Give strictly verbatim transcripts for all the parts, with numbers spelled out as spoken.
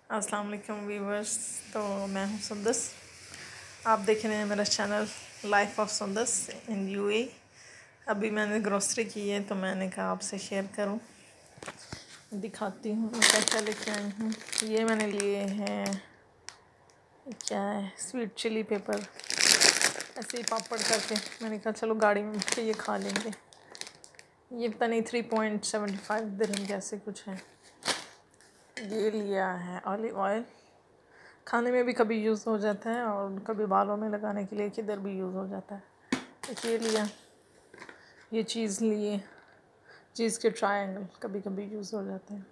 अस्सलाम वालेकुम व्यूवर्स। तो मैं हूँ सुंदस, आप देख रहे हैं मेरा channel life of Sundas in UAE. अभी मैंने ग्रोसरी की है तो मैंने कहा आपसे शेयर करूँ, दिखाती हूँ मैं क्या क्या लेके आई हूँ। ये मैंने लिए हैं, क्या है, स्वीट चिली पेपर, ऐसे ही पापड़ करके मैंने कहा चलो गाड़ी में बैठ के ये खा लेंगे। ये पता नहीं थ्री पॉइंट सेवेंटी फाइव दिरहम जैसे कुछ है। ये लिया है ऑलिव ऑयल, खाने में भी कभी यूज़ हो जाता है और कभी बालों में लगाने के लिए किधर भी यूज़ हो जाता है। तो ये लिया, ये चीज़ लिए, चीज़ के ट्रायंगल कभी कभी यूज़ हो जाते हैं।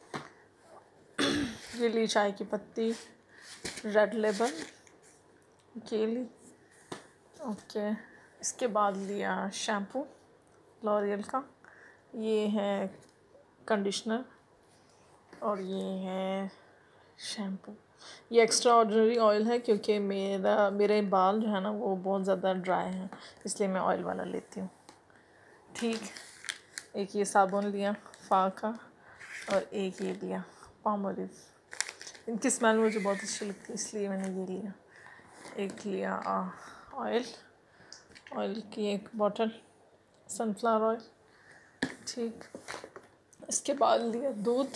ये ली चाय की पत्ती, रेड लेबल, ये ली ओके। इसके बाद लिया शैम्पू लॉरियल का, ये है कंडीशनर और ये है शैम्पू। ये एक्स्ट्रा ऑर्डिनरी ऑयल है क्योंकि मेरा मेरे बाल जो है ना वो बहुत ज़्यादा ड्राई हैं, इसलिए मैं ऑयल वाला लेती हूँ। ठीक, एक ये साबुन लिया फा का और एक ये लिया पामोलिव। इनकी स्मेल मुझे बहुत अच्छी लगती है इसलिए मैंने ये लिया। एक लिया ऑयल, ऑयल की एक बॉटल सनफ्लावर ऑयल। ठीक, इसके बाद लिया दूध,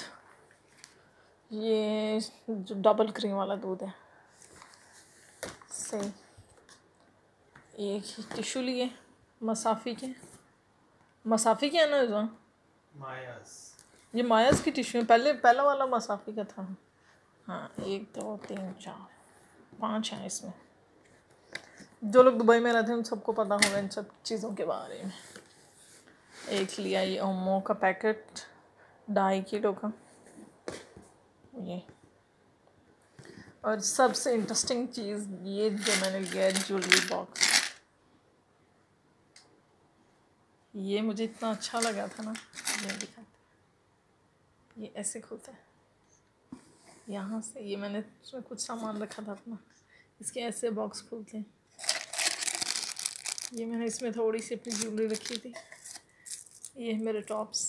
ये जो डबल क्रीम वाला दूध है सही। एक टिश्यू लिए मसाफ़ी के, मसाफ़ी के है ना जो मायास, ये मायास की टिश्यू है। पहले पहला वाला मसाफ़ी का था। हाँ, एक दो तीन चार पाँच हैं इसमें। जो लोग दुबई में रहते हैं उन सबको पता होगा इन सब चीज़ों के बारे में। एक लिया ये ओमो का पैकेट ढाई किलो का ये। और सबसे इंटरेस्टिंग चीज़ ये जो मैंने लिया है ज्वेलरी बॉक्स। ये मुझे इतना अच्छा लगा था ना, ये दिखाते, ये ऐसे खुलता है यहाँ से। ये मैंने इसमें कुछ सामान रखा था अपना, इसके ऐसे बॉक्स खुलते हैं। ये मैंने इसमें थोड़ी सी अपनी ज्वेलरी रखी थी, ये मेरे टॉप्स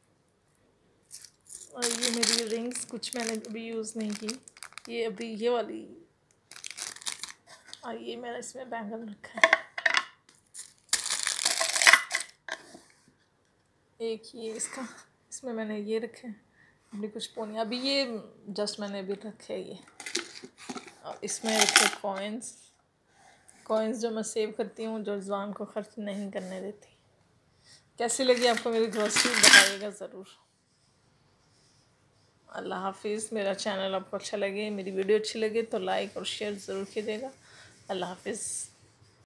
और ये मेरी रिंग्स, कुछ मैंने अभी यूज़ नहीं की। ये अभी ये वाली, और ये मैंने इसमें बैंगल रखा है। एक ये इसका, इसमें मैंने ये रखे हैं अपनी कुछ पोनी। अभी ये जस्ट मैंने अभी रखे ये, और इसमें रखे कॉइन्स, कॉइन्स जो मैं सेव करती हूँ, जो ज़बान को खर्च नहीं करने देती। कैसी लगी आपको मेरी ग्रोसरी बताइएगा ज़रूर। अल्लाह हाफिज़। मेरा चैनल आपको अच्छा लगे, मेरी वीडियो अच्छी लगे तो लाइक और शेयर ज़रूर कीजिएगा। अल्लाह हाफिज़।